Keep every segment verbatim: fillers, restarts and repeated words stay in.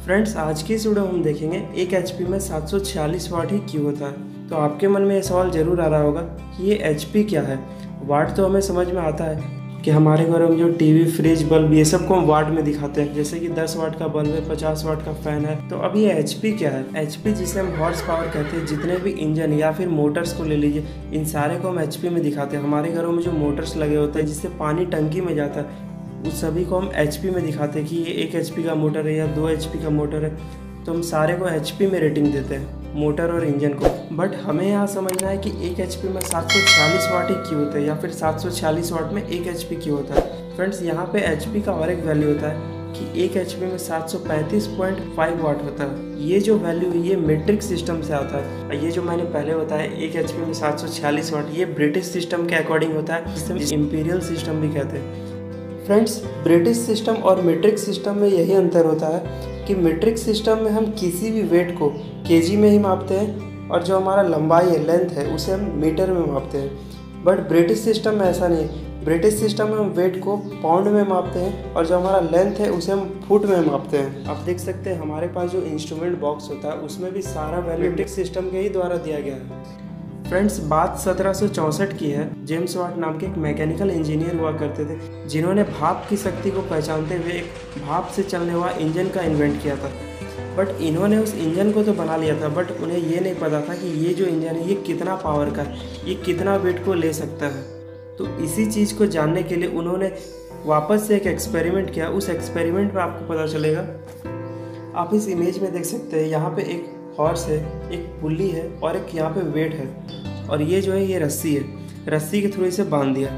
Friends, आज की इस वीडियो में हम देखेंगे एक एचपी में सात सौ छियालीस वाट ही क्यों होता है। तो आपके मन में ये सवाल जरूर आ रहा होगा कि ये एचपी क्या है। वाट तो हमें समझ में आता है कि हमारे घरों में जो टीवी, फ्रिज, बल्ब ये सब को हम वाट में दिखाते हैं, जैसे कि दस वाट का बल्ब है, पचास वाट का फैन है। तो अब ये एचपी क्या है? एचपी जिसे हम हॉर्स पावर कहते हैं, जितने भी इंजन या फिर मोटर्स को ले लीजिए, इन सारे को हम एचपी में दिखाते हैं। हमारे घरों में जो मोटर्स लगे होते हैं जिससे पानी टंकी में जाता है, उस सभी को हम एचपी में दिखाते हैं कि ये एक एचपी का मोटर है या दो एचपी का मोटर है। तो हम सारे को एचपी में रेटिंग देते हैं, मोटर और इंजन को। बट हमें यहाँ समझना है कि एक एचपी में सात सौ छियालीस वाट ही क्यों होता है, या फिर सात सौ छियालीस वाट में एक एचपी क्यों होता है। फ्रेंड्स, यहाँ पे एचपी का और एक वैल्यू होता है कि एक एचपी में सात सौ पैंतीस पॉइंट फाइव वाट होता है। ये जो वैल्यू है ये मीट्रिक सिस्टम से आता है। और ये जो मैंने पहले बताया एक एचपी में सात सौ छियालीस वाट, ये ब्रिटिश सिस्टम के अकॉर्डिंग होता है, जिसे इंपीरियल सिस्टम भी कहते हैं। फ्रेंड्स, ब्रिटिश सिस्टम और मीट्रिक सिस्टम में यही अंतर होता है कि मीट्रिक सिस्टम में हम किसी भी वेट को केजी में ही मापते हैं, और जो हमारा लंबाई है, लेंथ है, उसे हम मीटर में मापते हैं। बट ब्रिटिश सिस्टम में ऐसा नहीं है। ब्रिटिश सिस्टम में हम वेट को पाउंड में मापते हैं, और जो हमारा लेंथ है उसे हम फुट में मापते हैं। आप देख सकते हैं हमारे पास जो इंस्ट्रूमेंट बॉक्स होता है उसमें भी सारा वैल्यू ब्रिटिश सिस्टम के ही द्वारा दिया गया है। फ्रेंड्स, बात सत्रह सौ चौंसठ की है। जेम्स वाट नाम के एक मैकेनिकल इंजीनियर हुआ करते थे, जिन्होंने भाप की शक्ति को पहचानते हुए एक भाप से चलने वाला इंजन का इन्वेंट किया था। बट इन्होंने उस इंजन को तो बना लिया था, बट उन्हें ये नहीं पता था कि ये जो इंजन है ये कितना पावर का है, ये कितना वेट को ले सकता है। तो इसी चीज़ को जानने के लिए उन्होंने वापस से एक एक्सपेरिमेंट किया। उस एक्सपेरिमेंट में आपको पता चलेगा। आप इस इमेज में देख सकते हैं, यहाँ पे एक हॉर्स है, एक पुल्ली है और एक यहाँ पे वेट है, और ये जो है ये रस्सी है। रस्सी के थ्रू इसे बांध दिया।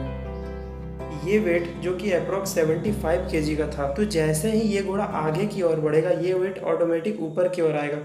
ये वेट जो कि अप्रोक्स पचहत्तर केजी का था, तो जैसे ही ये घोड़ा आगे की ओर बढ़ेगा ये वेट ऑटोमेटिक ऊपर की ओर आएगा।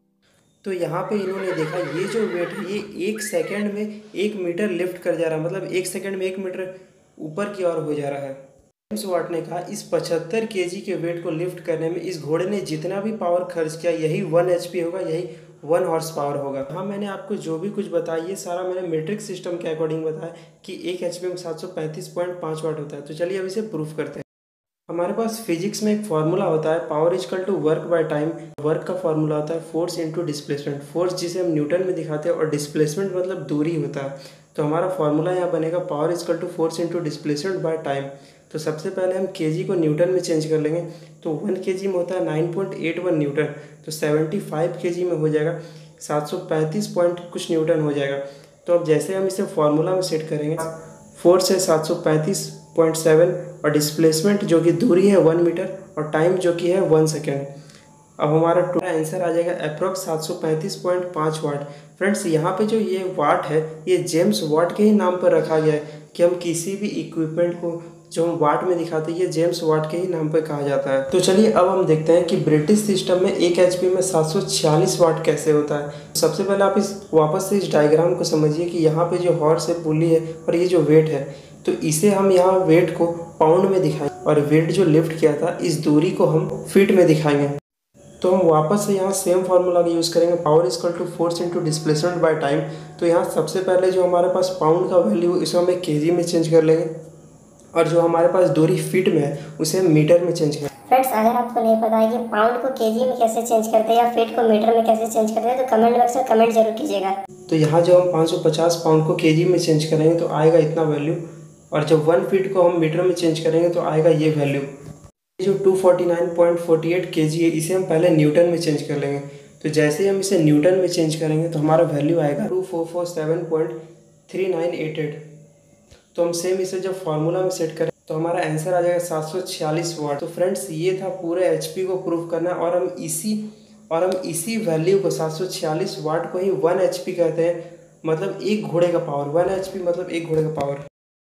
तो यहाँ पे इन्होंने देखा ये जो वेट है ये एक सेकेंड में एक मीटर लिफ्ट कर जा रहा है, मतलब एक सेकेंड में एक मीटर ऊपर की ओर हो जा रहा है। जेम्स वाट ने कहा इस पचहत्तर केजी के वेट को लिफ्ट करने में इस घोड़े ने जितना भी पावर खर्च किया यही वन एचपी होगा, यही वन हॉर्स पावर होगा। हाँ, मैंने आपको जो भी कुछ बताया ये सारा मैंने मीट्रिक सिस्टम के अकॉर्डिंग बताया कि एक एचपी में सात सौ पैंतीस पॉइंट पाँच वाट होता है। तो चलिए अब इसे प्रूफ करते हैं। हमारे पास फिजिक्स में एक फार्मूला होता है, power equal to work by time. Work का फार्मूला होता है फोर्स इंटू डिस्प्लेसमेंट। फोर्स जिसे हम न्यूटन में दिखाते हैं और डिस्प्लेसमेंट मतलब दूरी होता है। तो हमारा फार्मूला यहाँ बनेगा power equal to force into displacement by time. तो सबसे पहले हम केजी को न्यूटन में चेंज कर लेंगे। तो वन केजी में होता है nine point eight one newton, तो सेवेंटी फाइव केजी में हो जाएगा सात सौ पैंतीस पॉइंट कुछ न्यूटन हो जाएगा। तो अब जैसे हम इसे फार्मूला में सेट करेंगे, फोर्स है सात सौ पैंतीस पॉइंट सेवन और डिस्प्लेसमेंट जो कि दूरी है वन मीटर और टाइम जो कि है वन सेकेंड। अब हमारा टोटल आंसर आ जाएगा अप्रोक्स सात सौ पैंतीस पॉइंट पाँच वाट। फ्रेंड्स, यहाँ पे जो ये वाट है ये जेम्स वाट के ही नाम पर रखा गया है कि हम किसी भी इक्विपमेंट को जो हम वाट में दिखाते हैं ये जेम्स वाट के ही नाम पर कहा जाता है। तो चलिए अब हम देखते हैं कि ब्रिटिश सिस्टम में एक एचपी में सात सौ छियालीस वाट कैसे होता है। सबसे पहले आप इस वापस से इस डायग्राम को समझिए कि यहाँ पे जो हॉर्स है, पुल्ली है और ये जो वेट है, तो इसे हम यहाँ वेट को पाउंड में दिखाएंगे और वेट जो लिफ्ट किया था इस दूरी को हम फीट में दिखाएंगे। तो हम वापस से यहाँ सेम फार्मूला का यूज़ करेंगे, power equal to force into displacement by time. तो यहाँ सबसे पहले जो हमारे पास पाउंड का वैल्यू इसे हम केजी में चेंज कर लेंगे, और जो हमारे पास दूरी फीट में है उसे हम मीटर में चेंज करें। फ्रेंड्स, अगर आपको नहीं पता है कि पाउंड को केजी में कैसे चेंज करते हैं या फीट को मीटर में कैसे चेंज करते हैं, तो कमेंट बॉक्स में कमेंट जरूर कीजिएगा। तो यहाँ जब हम पाँच सौ पचास पाउंड को केजी में चेंज करेंगे तो आएगा इतना वैल्यू, और जब वन फीट को हम मीटर में चेंज करेंगे तो आएगा ये वैल्यू। जो two forty nine point forty eight KG है इसे हम पहले न्यूटन में चेंज कर लेंगे। तो जैसे ही हम इसे न्यूटन में चेंज करेंगे तो हमारा वैल्यू आएगा two four four seven point three nine eight eight. तो हम सेम इसे जब फार्मूला में सेट करें तो हमारा आंसर आ जाएगा सात सौ छियालीस वाट। तो फ्रेंड्स, ये था पूरे एचपी को प्रूव करना, और हम इसी और हम इसी वैल्यू को सात सौ छियालीस वाट को ही वन एचपी कहते हैं, मतलब एक घोड़े का पावर। वन एचपी मतलब एक घोड़े का पावर।